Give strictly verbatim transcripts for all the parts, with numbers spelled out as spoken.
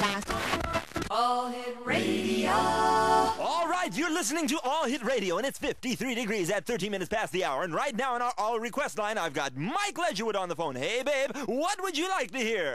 All Hit Radio. All right, you're listening to All Hit Radio, and it's fifty-three degrees at thirteen minutes past the hour. And right now on our All Request line, I've got Mike Ledgerwood on the phone. Hey, babe, what would you like to hear?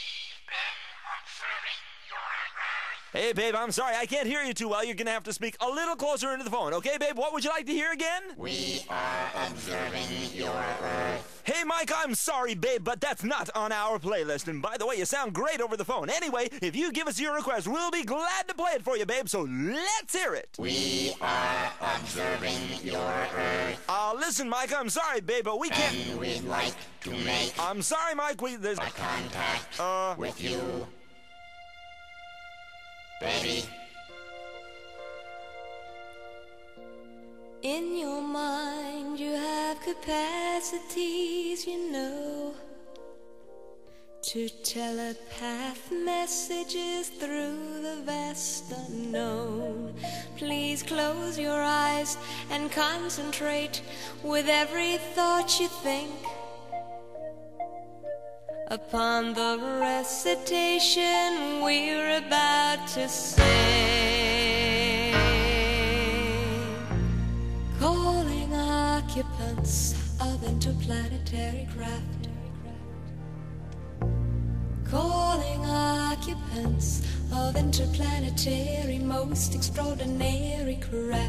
Hey, babe, I'm sorry, I can't hear you too well. You're going to have to speak a little closer into the phone. Okay, babe, what would you like to hear again? We are observing your Earth. Hey, Mike, I'm sorry, babe, but that's not on our playlist. And by the way, you sound great over the phone. Anyway, if you give us your request, we'll be glad to play it for you, babe, so let's hear it. We are observing your Earth. Uh, listen, Mike, I'm sorry, babe, but we can't... And we'd like to make... I'm sorry, Mike, we... there's... a contact uh... with you. Baby. In your mind you have capacities, you know, to telepath messages through the vast unknown. Please close your eyes and concentrate with every thought you think upon the recitation we're about to sing. Calling occupants of interplanetary craft. Calling occupants of interplanetary most extraordinary craft.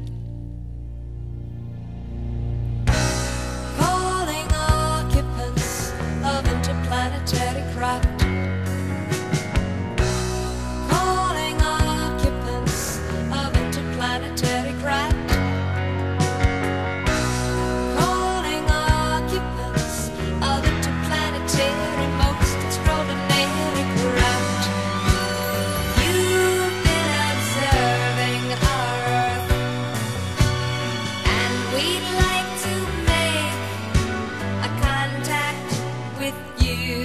Interplanetary craft. Calling occupants of interplanetary craft. Calling occupants of interplanetary most extraordinary craft. You've been observing our Earth, and we'd like to make a contact with you.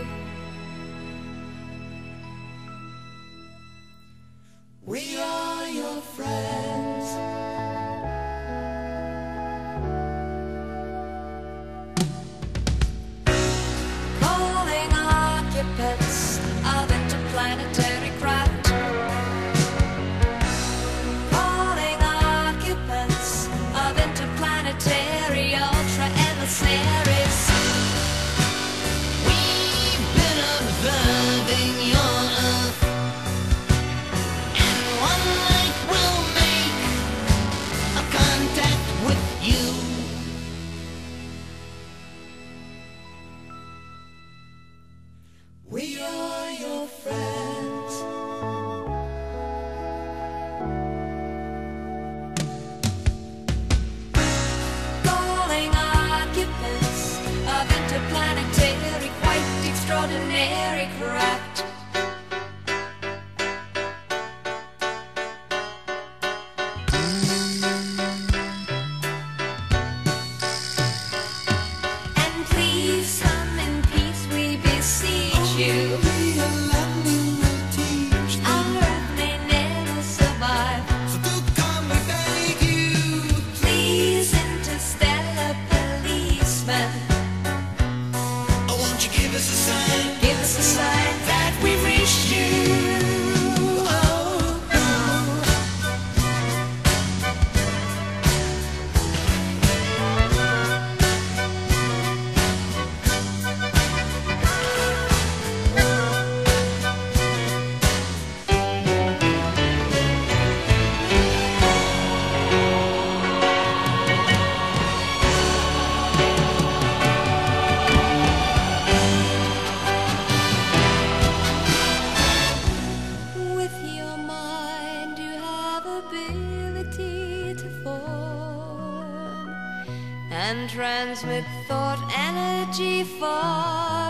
We are your friends. Calling occupants of interplanetary craft. Calling occupants of interplanetary ultra emissaries. Observing your Earth, and one night we'll make a contact with you. We are your friends. Calling occupants of interplanetary quite extraordinary craft. And please come in peace, we beseech you. Our Earth may never survive. So do come, we beg you. Please, interstellar policeman, Oh, won't you give us a sign? give us a sign That we've reached you. Oh, oh. With your mind you have ability to form and transmit thought energy far